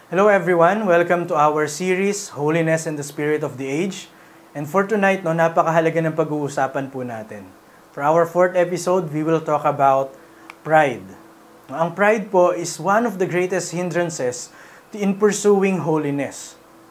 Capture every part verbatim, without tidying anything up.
Hello everyone! Welcome to our series, Holiness and the Spirit of the Age. And for tonight, no, napakahalaga ng pag-uusapan po natin. For our fourth episode, we will talk about pride. Ang pride po is one of the greatest hindrances in pursuing holiness.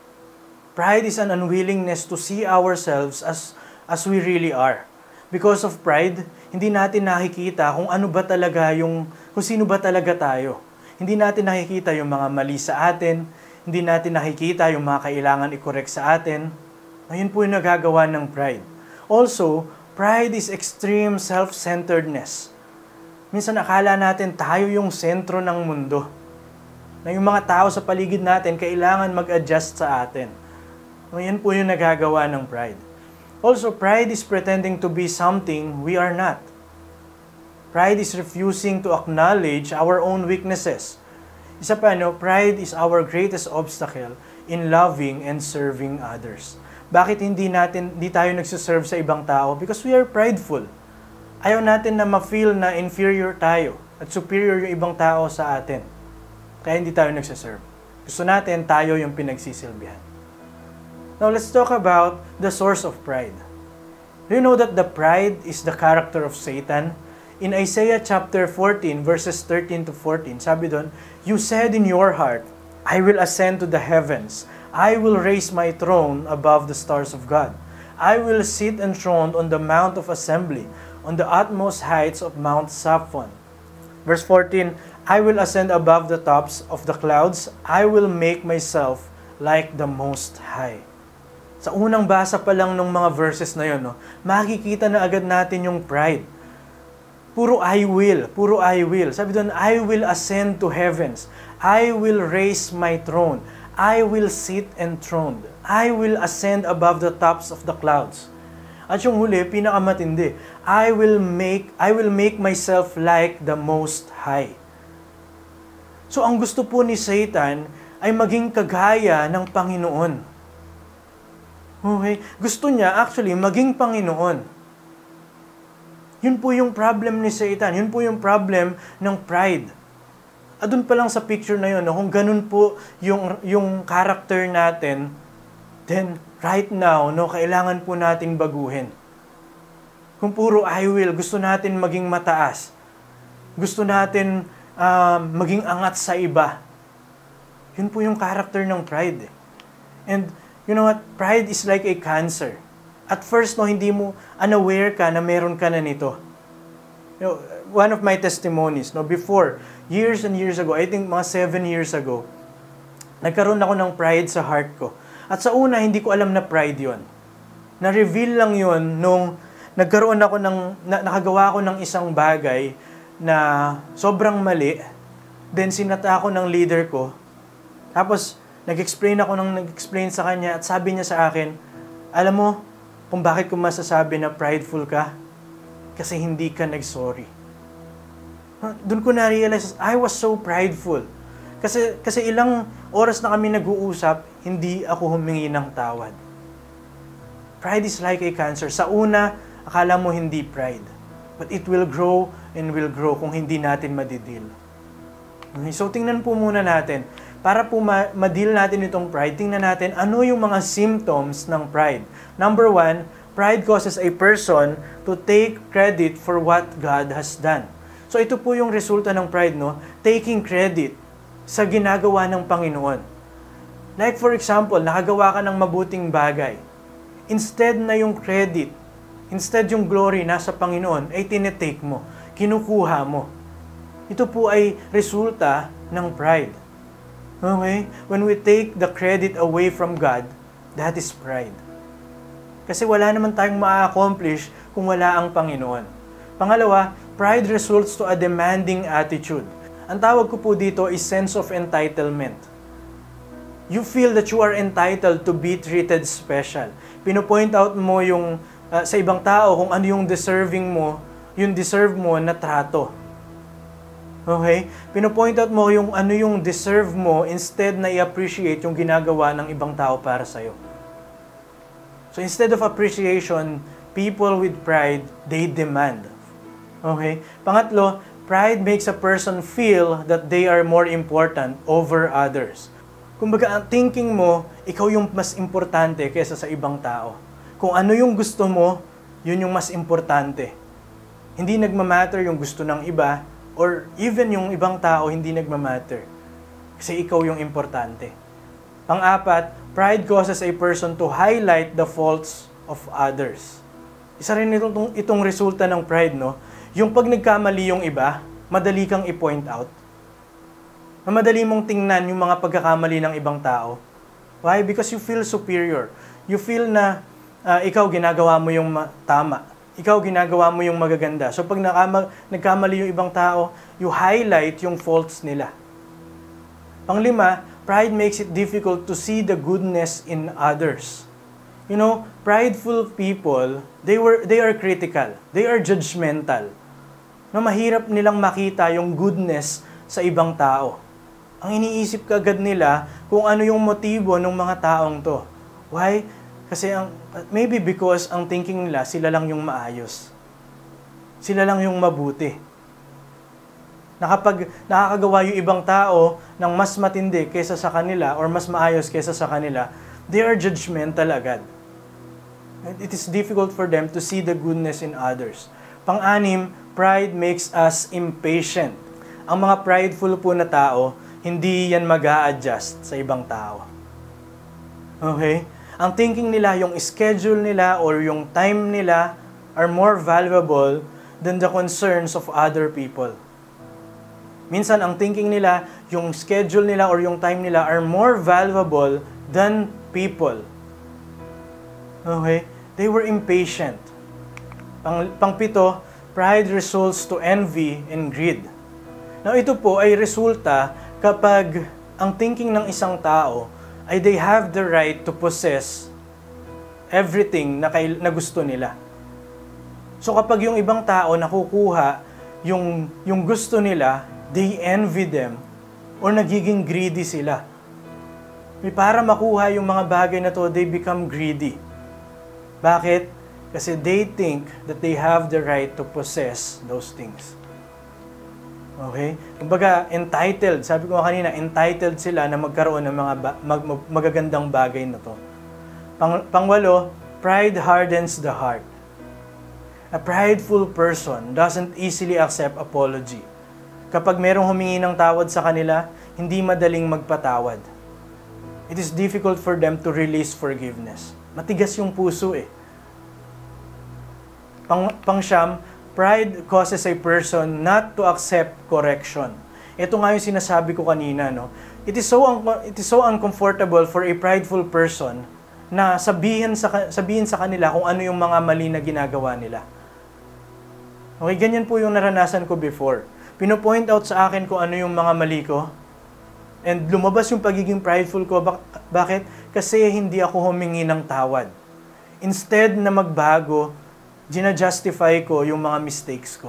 Pride is an unwillingness to see ourselves as, as we really are. Because of pride, hindi natin nakikita kung ano ba talaga yung, kung sino ba talaga tayo. Hindi natin nakikita yung mga mali sa atin, hindi natin nakikita yung mga kailangan i-correct sa atin. Ayun po yung nagagawa ng pride. Also, pride is extreme self-centeredness. Minsan akala natin tayo yung sentro ng mundo. Na yung mga tao sa paligid natin kailangan mag-adjust sa atin. Ayun po yung nagagawa ng pride. Also, pride is pretending to be something we are not. Pride is refusing to acknowledge our own weaknesses. Isa pa, no, pride is our greatest obstacle in loving and serving others. Bakit hindi natin, hindi tayo nagsiserve sa ibang tao? Because we are prideful. Ayaw natin na ma-feel na inferior tayo at superior yung ibang tao sa atin. Kaya hindi tayo nagsiserve. Gusto natin tayo yung pinagsisilbihan. Now, let's talk about the source of pride. Do you know that the pride is the character of Satan? In Isaiah chapter fourteen, verses thirteen to fourteen, sabi doon, "You said in your heart, I will ascend to the heavens. I will raise my throne above the stars of God. I will sit enthroned on the mount of assembly, on the utmost heights of Mount Zaphon." Verse fourteen, "I will ascend above the tops of the clouds. I will make myself like the Most High." Sa unang basa pa lang ng mga verses na yun, no, makikita na agad natin yung pride. Puro I will, puro I will. Sabi doon, I will ascend to heavens. I will raise my throne. I will sit enthroned. I will ascend above the tops of the clouds. At yung huli, pinakamatindi, I will make I will make myself like the Most High. So ang gusto po ni Satan ay maging kagaya ng Panginoon. Okay? Gusto niya actually maging Panginoon. Yun po yung problem ni Satan. Yun po yung problem ng pride. At dun pa lang sa picture na yun, no, kung ganun po yung, yung character natin, then right now, no, kailangan po nating baguhin. Kung puro I will, gusto natin maging mataas. Gusto natin uh, maging angat sa iba. Yun po yung character ng pride. And you know what? Pride is like a cancer. At first, no, hindi mo unaware ka na meron ka na nito. You know, one of my testimonies, no, before, years and years ago, I think mga seven years ago, nagkaroon ako ng pride sa heart ko. At sa una, hindi ko alam na pride yon. Na-reveal lang yon nung nagkaroon ako ng, na, nakagawa ako ng isang bagay na sobrang mali. Then, sinata ako ng leader ko. Tapos, nag-explain ako ng nag-explain sa kanya at sabi niya sa akin, alam mo, kung bakit ko masasabi na prideful ka? Kasi hindi ka nag-sorry. Doon ko na-realize, I was so prideful. Kasi, kasi ilang oras na kami nag-uusap, hindi ako humingi ng tawad. Pride is like a cancer. Sa una, akala mo hindi pride. But it will grow and will grow kung hindi natin madidil. Okay, so tingnan po muna natin. Para po ma- ma-deal natin itong pride, tingnan natin ano yung mga symptoms ng pride. Number one, pride causes a person to take credit for what God has done. So ito po yung resulta ng pride, no? Taking credit sa ginagawa ng Panginoon. Like for example, nakagawa ka ng mabuting bagay. Instead na yung credit, instead yung glory nasa Panginoon, ay tinetake mo, kinukuha mo. Ito po ay resulta ng pride. Okay? When we take the credit away from God, that is pride. Kasi wala naman tayong ma-accomplish kung wala ang Panginoon. Pangalawa, pride results to a demanding attitude. Ang tawag ko po dito is sense of entitlement. You feel that you are entitled to be treated special. Pino-point out mo yung uh, sa ibang tao kung ano yung deserving mo, yung deserve mo na trato. Okay? Pino-point out mo yung ano yung deserve mo instead na i-appreciate yung ginagawa ng ibang tao para sa'yo. So instead of appreciation, people with pride, they demand. Okay? Pangatlo, pride makes a person feel that they are more important over others. Kumbaga, ang thinking mo, ikaw yung mas importante kaysa sa ibang tao. Kung ano yung gusto mo, yun yung mas importante. Hindi nagmamatter yung gusto ng iba, or even yung ibang tao, hindi nagmamatter. Kasi ikaw yung importante. Pang-apat, pride causes a person to highlight the faults of others. Isa rin itong, itong resulta ng pride, no? Yung pag nagkamali yung iba, madali kang i-point out. Na madali mong tingnan yung mga pagkakamali ng ibang tao. Why? Because you feel superior. You feel na uh, ikaw ginagawa mo yung ma- tama. Ikaw ginagawa mo yung magaganda. So pag nakama- nagkamali yung ibang tao, you highlight yung faults nila. Panglima, pride makes it difficult to see the goodness in others. You know, prideful people, they were they are critical. They are judgmental. Na mahirap nilang makita yung goodness sa ibang tao. Ang iniisip kagad nila kung ano yung motibo ng mga taong to. Why? Kasi ang maybe because ang thinking nila sila lang yung maayos. Sila lang yung mabuti. Na kapag nakakagawa yung ibang tao ng mas matindi kaysa sa kanila or mas maayos kaysa sa kanila, they are judgmental agad. It is difficult for them to see the goodness in others. Pang-anim, pride makes us impatient. Ang mga prideful po na tao, hindi yan mag-a-adjust sa ibang tao. Okay? Ang thinking nila, yung schedule nila or yung time nila are more valuable than the concerns of other people. Minsan, ang thinking nila, yung schedule nila or yung time nila are more valuable than people. Okay? They were impatient. Pang, pangpito, pride results to envy and greed. Now, ito po ay resulta kapag ang thinking ng isang tao ay they have the right to possess everything na, kay, na gusto nila. So kapag yung ibang tao nakukuha yung, yung gusto nila, they envy them or nagiging greedy sila. May para makuha yung mga bagay na to, they become greedy. Bakit? Kasi they think that they have the right to possess those things. Okay? Kumbaga, entitled. Sabi ko kanina, entitled sila na magkaroon ng mga ba- mag- mag- magagandang bagay na to. Pang- pangwalo, pride hardens the heart. A prideful person doesn't easily accept apology. Kapag merong humingi ng tawad sa kanila, hindi madaling magpatawad. It is difficult for them to release forgiveness. Matigas yung puso eh. Pang, pangsyam, pride causes a person not to accept correction. Ito nga yung sinasabi ko kanina, no? It is so un- it is so uncomfortable for a prideful person na sabihin sa sabihin sa kanila kung ano yung mga mali na ginagawa nila. Okay, ganyan po yung naranasan ko before. Pino-point out sa akin kung ano yung mga mali ko. And lumabas yung pagiging prideful ko. Bak- bakit? Kasi hindi ako humingi ng tawad. Instead na magbago, gina-justify ko yung mga mistakes ko.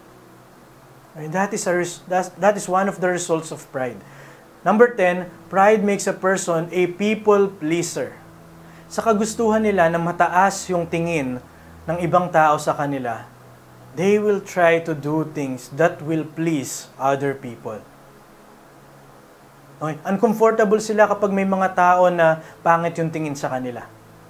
And that is a res- that, that is one of the results of pride. Number ten, pride makes a person a people pleaser. Sa kagustuhan nila na mataas yung tingin ng ibang tao sa kanila, they will try to do things that will please other people. Okay? Uncomfortable sila kapag may mga tao na pangit yung tingin sa kanila.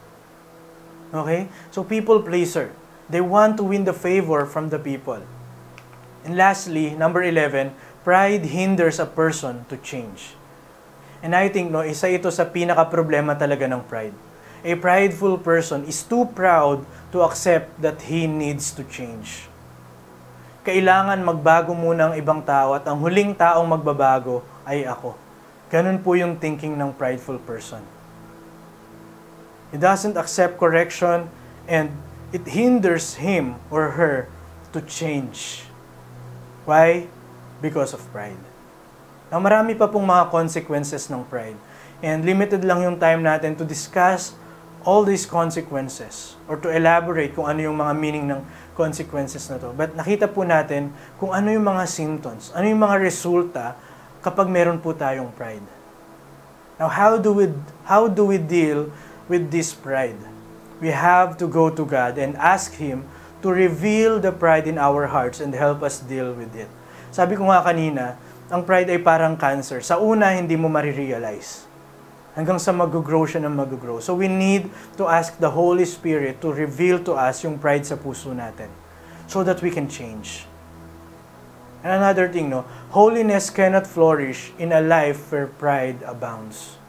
Okay? So people pleaser. They want to win the favor from the people. And lastly, number eleven, pride hinders a person to change. And I think, no, isa ito sa pinaka-problema talaga ng pride. A prideful person is too proud to accept that he needs to change. Kailangan magbago muna ang ibang tao at ang huling taong magbabago ay ako. Ganun po yung thinking ng prideful person. He doesn't accept correction and it hinders him or her to change. Why? Because of pride. Now, marami pa pong mga consequences ng pride. And limited lang yung time natin to discuss all these consequences or to elaborate kung ano yung mga meaning ng consequences na to. But nakita po natin kung ano yung mga symptoms, ano yung mga resulta kapag meron po tayong pride. Now, how do we, how do we deal with this pride? We have to go to God and ask Him to reveal the pride in our hearts and help us deal with it. Sabi ko nga kanina, ang pride ay parang cancer. Sa una, hindi mo marirealize. hanggang sa mag-grow siya ng mag-grow. So we need to ask the Holy Spirit to reveal to us yung pride sa puso natin so that we can change. And another thing, no, holiness cannot flourish in a life where pride abounds.